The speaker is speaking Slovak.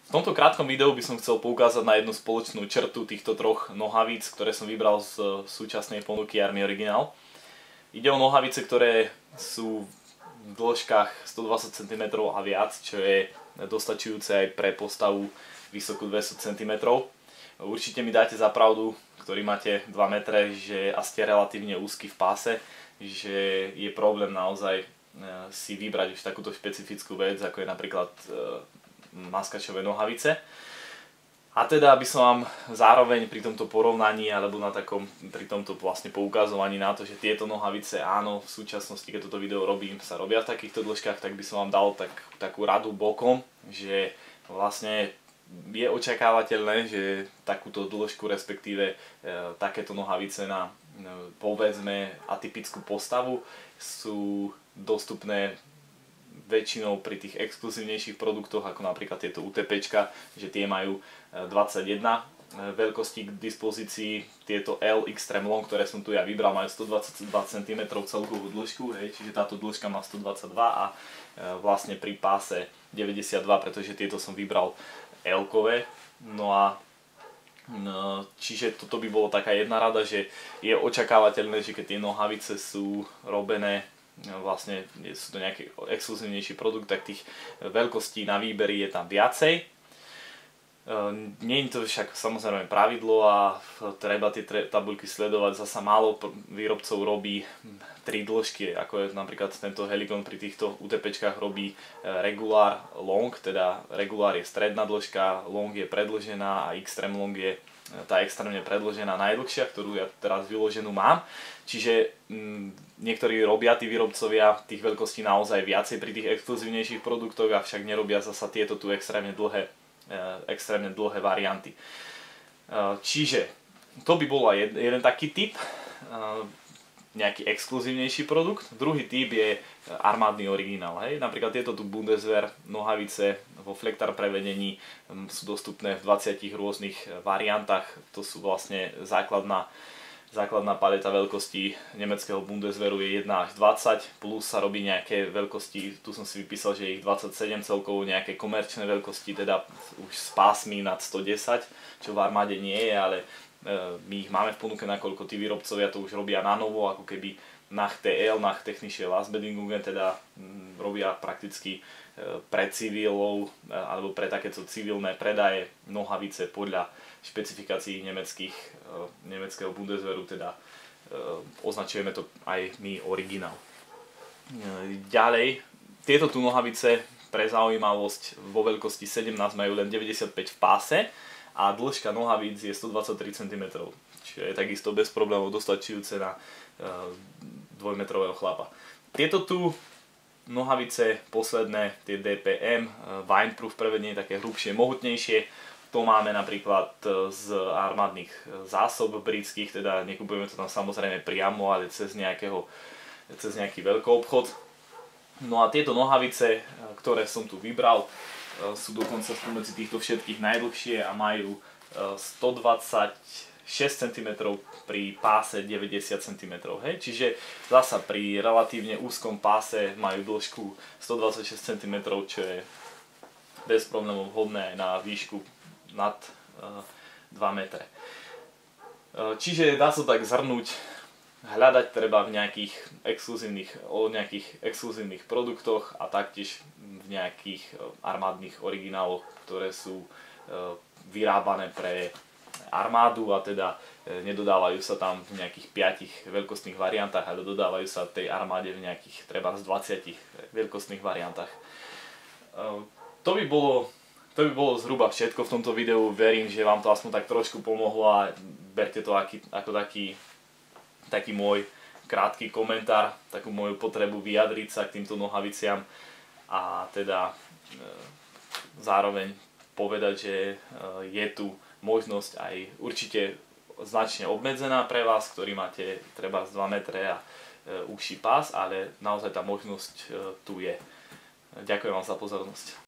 V tomto krátkom videu by som chcel poukázať na jednu spoločnú črtu týchto troch nohavíc, ktoré som vybral z súčasnej ponuky Army Original. Ide o nohavice, ktoré sú v dĺžkach 120 cm a viac, čo je dostačujúce aj pre postavu vysokú 200 cm. Určite mi dáte za pravdu, ktorí máte 2 metre, že a ste relatívne úzky v páse, že je problém naozaj si vybrať už takúto špecifickú vec, ako je napríklad maskačové nohavice. A teda aby som vám zároveň pri tomto porovnaní alebo pri tomto vlastne poukazovaní na to, že tieto nohavice áno, v súčasnosti, keď toto video robím, sa robia v takýchto dĺžkach, tak by som vám dal takú radu bokom, že vlastne je očakávateľné, že takúto dĺžku, respektíve takéto nohavice na povedzme atypickú postavu sú dostupné väčšinou pri tých exkluzívnejších produktoch, ako napríklad tieto UTPčka, že tie majú 21 veľkosti k dispozícii. Tieto L Extreme Long, ktoré som tu ja vybral, majú 122 cm celkovú dĺžku, čiže táto dĺžka má 122 a vlastne pri páse 92, pretože tieto som vybral L-kové. No a čiže toto by bolo taká jedna rada, že je očakávateľné, že keď tie nohavice sú robené vlastne sú to nejaký exkluzívnejší produkt, tak tých veľkostí na výber je tam viacej. Nie je to však samozrejme pravidlo a treba tie tabuľky sledovať. Zasa málo výrobcov robí 3 dĺžky, ako je napríklad tento Helikon pri týchto UTPčkách robí regular long, teda regular je stredná dĺžka, long je predĺžená a extreme long je tá extrémne predĺžená najdlhšia, ktorú ja teraz vyloženú mám. Čiže niektorí robia, tí výrobcovia, tých veľkostí naozaj viacej pri tých exkluzívnejších produktoch, avšak nerobia zasa tieto tu extrémne dlhé varianty. Čiže to by bol jeden taký typ, nejaký exkluzívnejší produkt. Druhý typ je armádny originál. Napríklad tieto tu Bundeswehr nohavice vo flektar prevedení sú dostupné v 20 rôznych variantách. To sú vlastne základná paleta veľkostí nemeckého Bundeswehru je 1 až 20, plus sa robí nejaké veľkosti, tu som si vypísal, že je ich 27 celkovo, nejaké komerčné veľkosti, teda už s pásmi nad 110, čo v armáde nie je, ale my ich máme v ponuke, nakoľko tí výrobcovia to už robia na novo, ako keby nach TL, nach technische Lastbedingungen, teda robia prakticky pre civilov alebo pre takéto civilné predaje nohavice podľa špecifikácií nemeckého Bundeswehru, teda označujeme to aj my originál. Ďalej, tieto tu nohavice pre zaujímavosť vo veľkosti 17 majú len 95 v páse a dĺžka nohavíc je 123 cm, čiže je takisto bez problémov dostačujúce na 2-metrového chlapa. Tieto tu nohavice posledné, tie DPM, Wineproof prevedenie, také hrubšie, mohutnejšie, to máme napríklad z armádnych zásob britských, teda nekupujeme to tam samozrejme priamo, ale cez nejaký veľkoobchod. No a tieto nohavice, ktoré som tu vybral, sú dokonca spomedzi týchto všetkých najdlhšie a majú 126 cm pri páse 90 cm. Čiže zasa pri relatívne úzkom páse majú dĺžku 126 cm, čo je bez problémov vhodné aj na výšku nad 2 metre. Čiže dá sa tak zhrnúť, hľadať treba v nejakých exkluzívnych produktoch a taktiež v nejakých armádnych origináloch, ktoré sú vyrábané pre armádu a teda nedodávajú sa tam v nejakých 5 veľkostných variantách, ale dodávajú sa tej armáde v nejakých treba z 20 veľkostných variantách. To by bolo zhruba všetko v tomto videu. Verím, že vám to aspoň tak trošku pomohlo a berte to ako taký môj krátky komentár, takú moju potrebu vyjadriť sa k týmto nohaviciam a teda zároveň povedať, že je tu možnosť aj určite značne obmedzená pre vás, ktorí máte treba z 2 metre a užší pás, ale naozaj tá možnosť tu je. Ďakujem vám za pozornosť.